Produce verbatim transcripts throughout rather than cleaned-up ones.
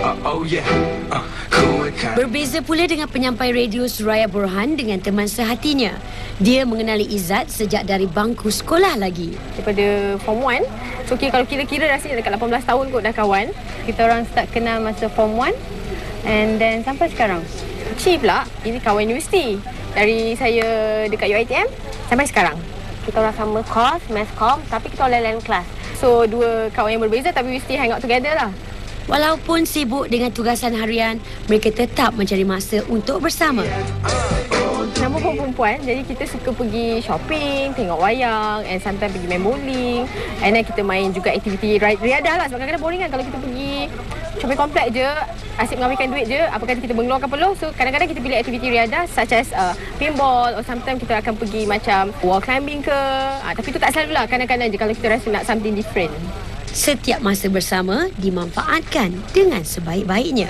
Berbeza pula dengan penyampai radio Suraya Borhan dengan teman sehatinya. Dia mengenali Izzat sejak dari bangku sekolah lagi. Daripada form one, so okay, kalau kira-kira rasanya dekat lapan belas tahun kot dah kawan. Kita orang start kenal masa form one and then sampai sekarang. Kecil pula, ini kawan universiti. Dari saya dekat U I T M sampai sekarang. Kita orang sama course, mass comm, tapi kita orang lain-lain kelas. So, dua kawan yang berbeza tapi we still hang out together lah. Walaupun sibuk dengan tugasan harian, mereka tetap mencari masa untuk bersama. Nama pun perempuan, jadi kita suka pergi shopping, tengok wayang, and sometimes pergi main bowling. And then kita main juga aktiviti riadah lah. Sebab kadang-kadang boring kan kalau kita pergi shopping komplek je, asyik mengambilkan duit je, apa kata kita mengeluarkan peluh. So kadang-kadang kita pilih aktiviti riadah such as uh, pinball, or sometimes kita akan pergi macam wall climbing ke. Uh, tapi tu tak selalu lah, kadang-kadang je kalau kita rasa nak something different. Setiap masa bersama dimanfaatkan dengan sebaik-baiknya.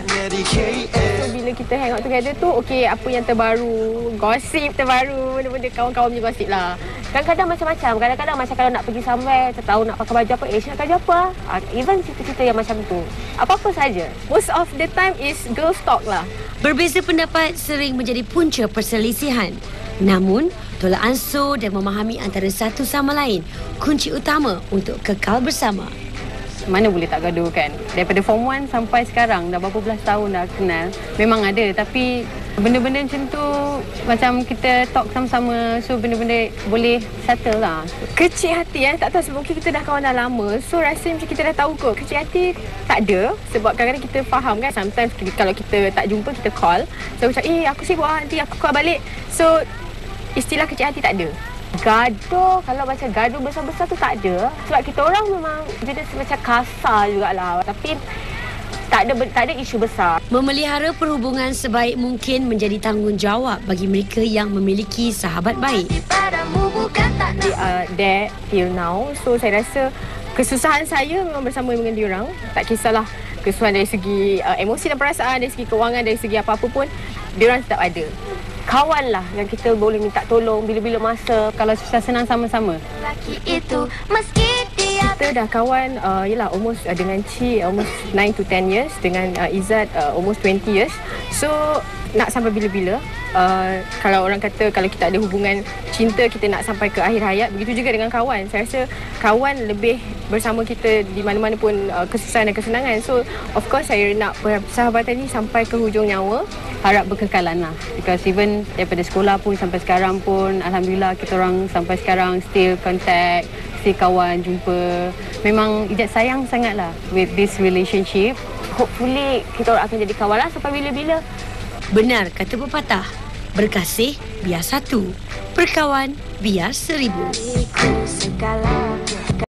So, bila kita hang out together tu, okey, apa yang terbaru, gosip terbaru, benda-benda kawan-kawan punya gosip lah. Kadang-kadang macam-macam. Kadang-kadang macam kalau nak pergi somewhere, tak tahu nak pakai baju apa, eh, nak baju apa? Uh, even cerita-cerita yang macam tu. Apa-apa saja. Most of the time is girls talk lah. Berbeza pendapat sering menjadi punca perselisihan. Namun, tolak ansur dan memahami antara satu sama lain kunci utama untuk kekal bersama. Mana boleh tak gaduh kan? Daripada form one sampai sekarang, dah berapa belas tahun dah kenal. Memang ada, tapi benda-benda macam tu macam kita talk sama-sama, so benda-benda boleh settle lah. Kecil hati eh, tak tahu sebab mungkin kita dah kawan dah lama, so rasa macam kita dah tahu kot. Kecil hati tak ada, sebab kadang-kadang kita faham kan, sometimes kalau kita tak jumpa, kita call. So macam, eh aku sibuk lah, nanti aku call balik. So istilah kecil hati tak ada. Gaduh, kalau macam gaduh besar-besar tu tak ada. Sebab kita orang memang jenis macam kasar jugalah. Tapi tak ada tak ada isu besar. Memelihara perhubungan sebaik mungkin menjadi tanggungjawab bagi mereka yang memiliki sahabat baik. We are there till now. So saya rasa kesusahan saya memang bersama dengan diorang. Tak kisahlah kesusahan dari segi uh, emosi dan perasaan, dari segi kewangan, dari segi apa-apa pun, diorang tetap ada. Kawan lah yang kita boleh minta tolong bila-bila masa. Kalau susah senang sama-sama. Kita dah kawan, uh, yelah, almost uh, dengan Ci, almost nine to ten years. Dengan uh, Izzat, uh, almost twenty years. So, nak sampai bila-bila. Uh, kalau orang kata, kalau kita ada hubungan cinta, kita nak sampai ke akhir hayat. Begitu juga dengan kawan. Saya rasa kawan lebih bersama kita di mana-mana pun uh, kesusahan dan kesenangan. So, of course, saya nak persahabatan ni sampai ke hujung nyawa. Harap berkekalan lah. Because even daripada sekolah pun sampai sekarang pun, Alhamdulillah kita orang sampai sekarang still contact, still kawan, jumpa. Memang Ijat sayang sangat lah with this relationship. Hopefully kita orang akan jadi kawan lah sampai bila-bila. Benar kata pepatah, berkasih biar satu, berkawan biar seribu.